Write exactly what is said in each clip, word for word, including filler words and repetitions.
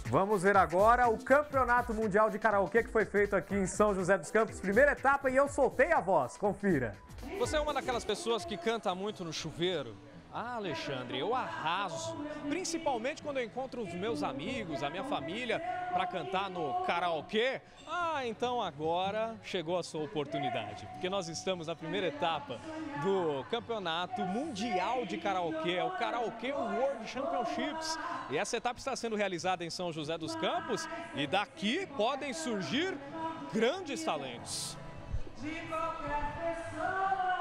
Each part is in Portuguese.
Vamos ver agora o Campeonato Mundial de Karaokê que foi feito aqui em São José dos Campos. Primeira etapa e eu soltei a voz. Confira. Você é uma daquelas pessoas que canta muito no chuveiro? Ah, Alexandre, eu arraso, principalmente quando eu encontro os meus amigos, a minha família, para cantar no karaokê. Ah, então agora chegou a sua oportunidade, porque nós estamos na primeira etapa do Campeonato Mundial de Karaokê, é o Karaokê World Championships. E essa etapa está sendo realizada em São José dos Campos e daqui podem surgir grandes talentos. De qualquer pessoa.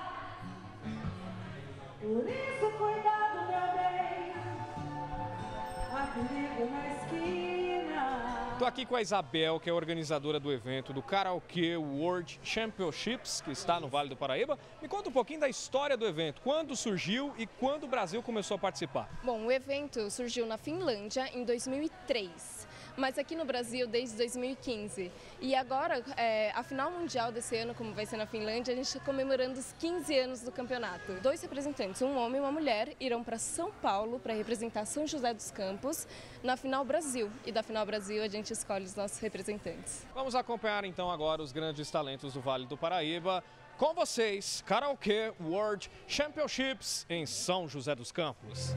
Por isso, cuidado, meu bem, há perigo na esquina. Estou aqui com a Isabel, que é organizadora do evento do Karaokê World Championships, que está no Vale do Paraíba. Me conta um pouquinho da história do evento, quando surgiu e quando o Brasil começou a participar. Bom, o evento surgiu na Finlândia em dois mil e três. Mas aqui no Brasil desde dois mil e quinze. E agora, é, a final mundial desse ano, como vai ser na Finlândia, a gente está comemorando os quinze anos do campeonato. Dois representantes, um homem e uma mulher, irão para São Paulo para representar São José dos Campos na final Brasil. E da final Brasil a gente escolhe os nossos representantes. Vamos acompanhar então agora os grandes talentos do Vale do Paraíba. Com vocês, Karaokê World Championships em São José dos Campos.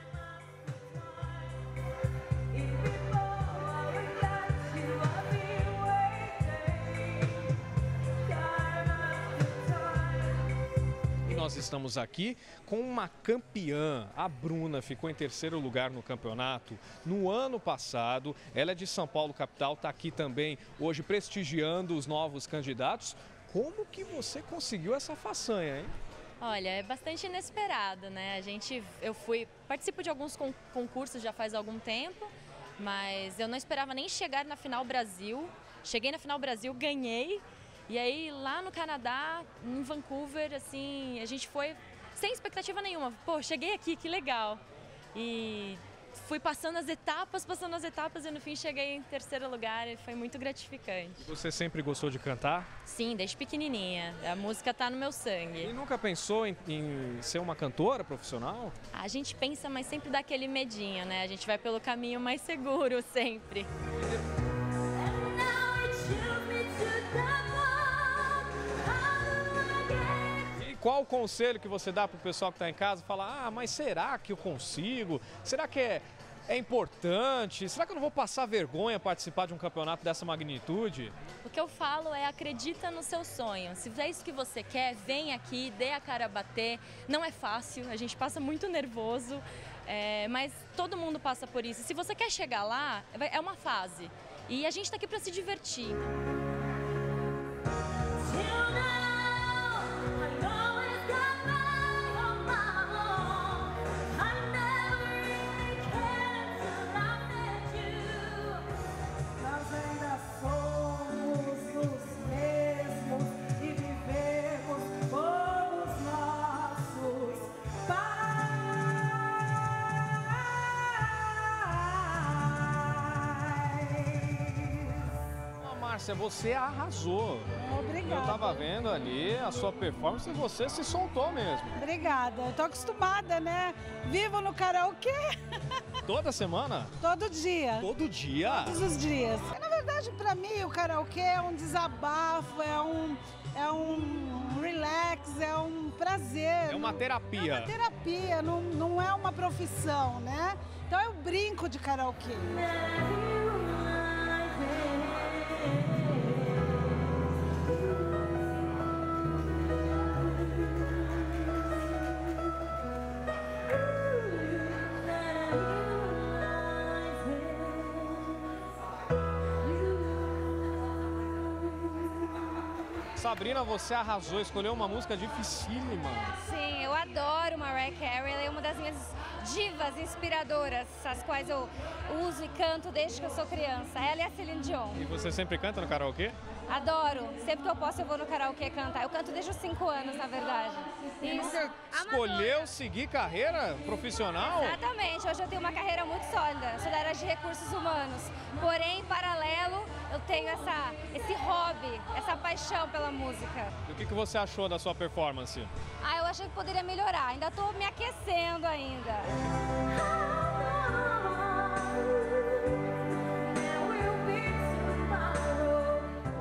Nós estamos aqui com uma campeã, a Bruna, ficou em terceiro lugar no campeonato no ano passado. Ela é de São Paulo, capital, está aqui também hoje prestigiando os novos candidatos. Como que você conseguiu essa façanha, hein? Olha, é bastante inesperado, né? A gente, eu fui, participo de alguns concursos já faz algum tempo, mas eu não esperava nem chegar na Final Brasil. Cheguei na Final Brasil, ganhei. E aí, lá no Canadá, em Vancouver, assim, a gente foi sem expectativa nenhuma. Pô, cheguei aqui, que legal. E fui passando as etapas, passando as etapas e no fim cheguei em terceiro lugar e foi muito gratificante. Você sempre gostou de cantar? Sim, desde pequenininha. A música tá no meu sangue. E nunca pensou em, em ser uma cantora profissional? A gente pensa, mas sempre dá aquele medinho, né? A gente vai pelo caminho mais seguro, sempre. Qual o conselho que você dá para o pessoal que está em casa? Falar, ah, mas será que eu consigo? Será que é, é importante? Será que eu não vou passar vergonha participar de um campeonato dessa magnitude? O que eu falo é acredita no seu sonho. Se é isso que você quer, vem aqui, dê a cara a bater. Não é fácil, a gente passa muito nervoso, é, mas todo mundo passa por isso. Se você quer chegar lá, é uma fase. E a gente está aqui para se divertir. Márcia, você arrasou. Obrigada. Eu tava vendo ali a sua performance e você se soltou mesmo. Obrigada. Eu tô acostumada, né? Vivo no karaokê. Toda semana? Todo dia. Todo dia? Todos os dias. Na verdade, pra mim, o karaokê é um desabafo, é um, é um relax, é um prazer. É uma terapia. É uma terapia, não, não é uma profissão, né? Então eu brinco de karaokê. Sabrina, você arrasou, escolheu uma música dificílima. Sim, eu adoro Mariah Carey, ela é uma das minhas divas inspiradoras, as quais eu uso e canto desde que eu sou criança. Ela e a Celine Dion. E você sempre canta no karaokê? Adoro, sempre que eu posso eu vou no karaokê cantar. Eu canto desde os cinco anos, na verdade. E nunca escolheu seguir carreira profissional? Exatamente, hoje eu tenho uma carreira muito sólida, sou da área de recursos humanos. Porém, em paralelo, eu tenho essa, esse hobby, essa paixão pela música. E o que, que você achou da sua performance? Ah, eu achei que poderia melhorar, ainda estou me aquecendo ainda.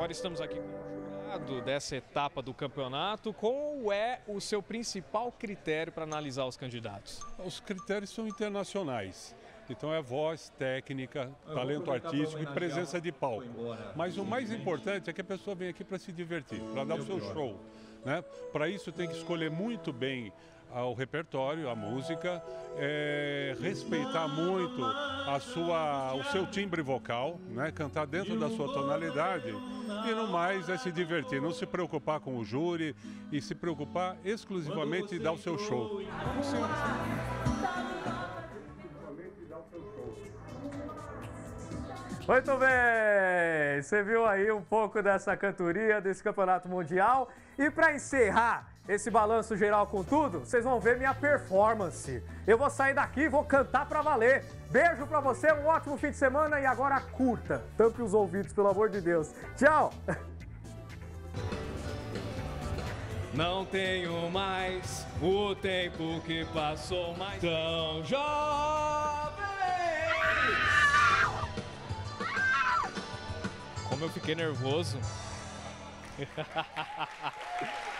Agora estamos aqui com o jurado dessa etapa do campeonato. Qual é o seu principal critério para analisar os candidatos? Os critérios são internacionais. Então é voz, técnica, talento artístico e presença de palco. Mas o mais importante é que a pessoa vem aqui para se divertir, para dar o seu show, né? Para isso tem que escolher muito bem o repertório, a música, é, respeitar muito a sua, o seu timbre vocal, né? Cantar dentro da sua tonalidade e no mais é se divertir, não se preocupar com o júri e se preocupar exclusivamente em dar o seu show. Muito bem, você viu aí um pouco dessa cantoria, desse campeonato mundial. E para encerrar esse balanço geral com tudo, vocês vão ver minha performance. Eu vou sair daqui e vou cantar pra valer. Beijo pra você, um ótimo fim de semana e agora curta. Tampe os ouvidos, pelo amor de Deus. Tchau! Não tenho mais o tempo que passou mais tão jovem. Como eu fiquei nervoso.